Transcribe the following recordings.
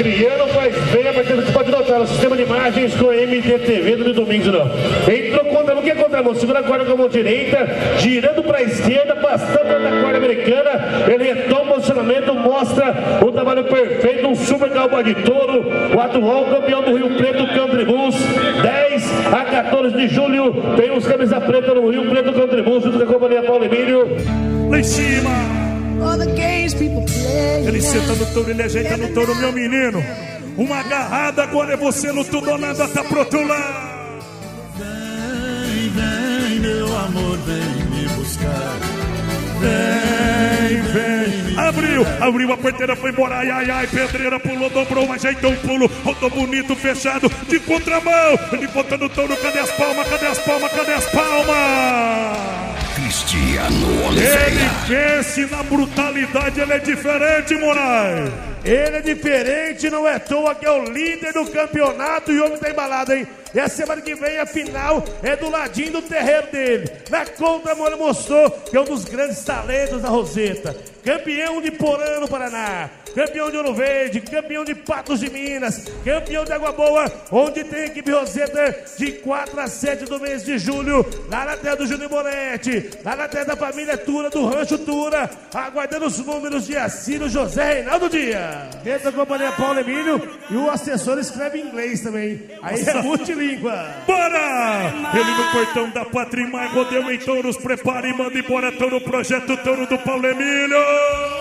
Adriano faz bem, mas você pode notar o sistema de imagens com MDTV do Domingos, não. Entrou contra, o que é contramão? Segura a corda com a mão direita, girando para a esquerda, passando na corda americana. Ele retoma o posicionamento, mostra o trabalho perfeito, um super cowboy de touro, o atual campeão do Rio Preto Country Bulls. 10 a 14 de julho, tem os camisa preta no Rio Preto Country Bulls, junto com a companhia Paulo Emílio. Lá em cima. Ele senta no touro, ele ajeita no touro, meu menino. Uma agarrada, agora é você no tudo ou nada, tá pro outro lado. Vem, vem, meu amor, vem me buscar. Vem, vem. Abriu a porteira, foi embora. Ai, ai, ai, pedreira pulou, dobrou, ajeitou um pulo. Rodou bonito, fechado, de contramão. Ele bota no touro, cadê as palmas, cadê as palmas, cadê as palmas? Cristiano Oliveira. Ele vence na brutalidade, ele é diferente, Moraes. Ele é diferente, não é à toa que é o líder do campeonato e o homem tá embalado, hein? E a semana que vem a final é do ladinho do terreiro dele. Na contramão ele mostrou que é um dos grandes talentos da Roseta. Campeão de Porã no Paraná, campeão de Ouro Verde, campeão de Patos de Minas, campeão de Água Boa, onde tem a equipe Roseta de 4 a 7 do mês de julho, lá na terra do Júnior Moretti, lá na terra da família Tura, do Rancho Tura, aguardando os números de Assírio José Reinaldo Dias. Dentro da companhia Paulo Emílio, e o assessor escreve em inglês também, aí é multilíngua. Bora! Ele no portão da Patrimar, rodeio em touros, prepara e manda embora todo o projeto touro do Paulo Emílio.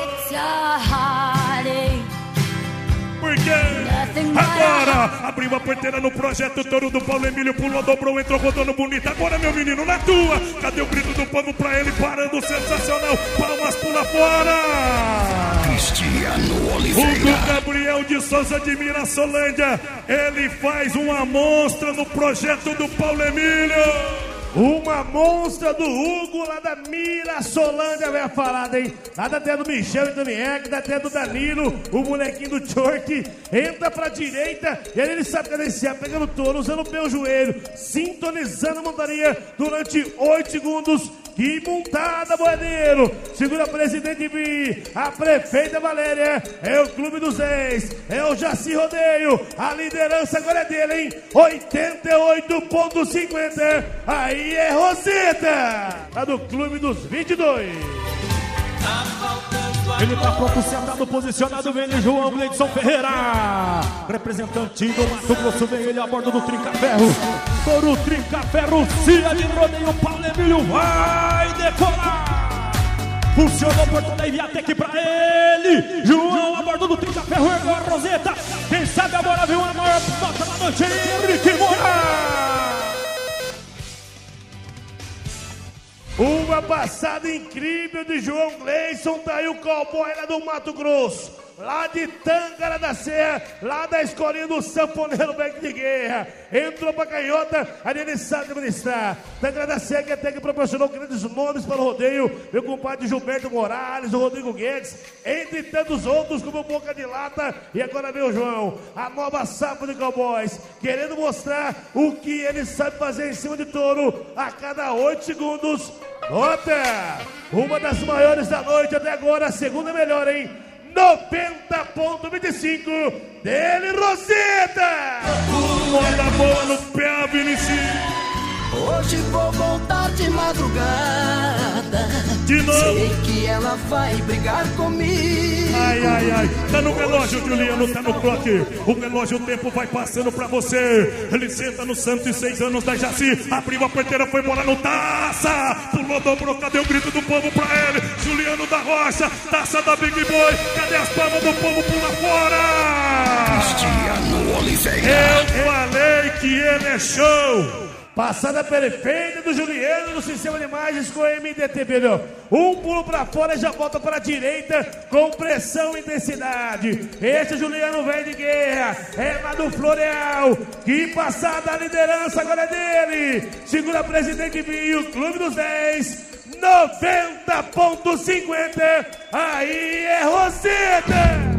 Porque agora abriu a porteira no projeto touro do Paulo Emílio, pulou, dobrou, entrou rodando bonito. Agora, meu menino, na tua. Cadê o grito do povo pra ele? Parando, sensacional. Palmas, pula fora. Cristiano Oliveira. O do Gabriel de Souza de Mirassolândia. Ele faz uma monstra no projeto do Paulo Emílio. Uma monstra do Hugo lá da Mirassolândia, velha falada, hein? Lá da terra do Michel e do Niek, da terra do Danilo, o molequinho do Chork. Entra pra direita e aí ele sabe cadenciar, pegando o touro, usando bem o joelho, sintonizando a montaria durante 8 segundos. Que montada, boiadeiro! Segura a presidente Vi, a prefeita Valéria, é o Clube dos 10, é o Jaci Rodeio, a liderança agora é dele, hein? 88,50. Aí é Roseta, tá do Clube dos 22. Ele tá pronto, sentado, posicionado, vem ele, João Gleidson Ferreira. Representante do Mato Grosso, vem ele a bordo do Trinca-Ferro. Touro Trinca-Ferro, Cia de Rodeio, Paulo Emílio vai decolar. Funcionou o portão da Iviatec pra ele. João a bordo do Trinca-Ferro, ergueu a Roseta. Quem sabe agora vem uma maior nota da noite, Henrique Moura. Uma passada incrível de João Gleison, tá aí o cowboy lá do Mato Grosso, lá de Tângara da Serra, lá da escolinha do Sanfoneiro Beck de Guerra. Entrou pra canhota, ali ele sabe administrar. Tângara da Serra, que até que proporcionou grandes nomes para o rodeio. Meu compadre Gilberto Morales, o Rodrigo Guedes, entre tantos outros como o Boca de Lata. E agora vem o João, a nova safra de cowboys, querendo mostrar o que ele sabe fazer em cima de touro a cada 8 segundos. Nota, uma das maiores da noite até agora, a segunda melhor, hein? 90,25 dele, Roseta! Manda a bola no pé, Vinicius. Hoje vou voltar de madrugada. De novo. Sei que ela vai brigar comigo. Ai, ai, ai. Tá no relógio, Juliano, tá no clock. O relógio, o tempo vai passando pra você. Ele senta no 106 anos da Jaci. Abriu a porteira, foi embora no Taça. Pulou, dobrou, cadê o grito do povo pra ele? Juliano da Rocha, Taça da Big Boy. Cadê as palmas do povo? Pula fora. Cristiano Oliveira. Eu falei que ele é show. Passada perfeita do Juliano no sistema de imagens com MDTV, meu. Um pulo pra fora e já volta para a direita com pressão e intensidade. Esse Juliano vem de guerra, é lá do Floreal. Que passada, a liderança agora é dele. Segura a presidente Vinho, Clube dos 10. 90,50. Aí é Roseta.